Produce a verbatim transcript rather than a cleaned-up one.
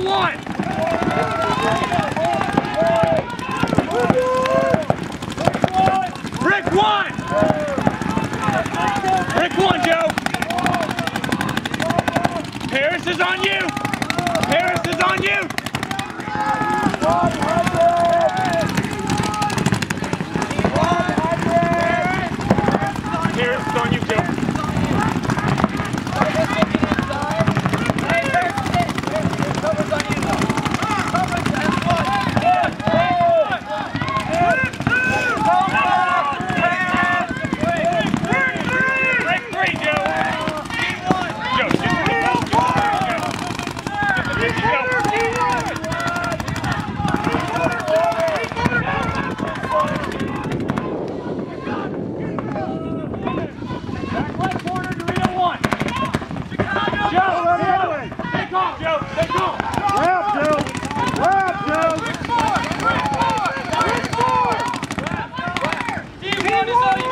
one. Rick one. Rick one, Joe. Harris is on you. Harris is on you. Harris is on you, Joe. Joe,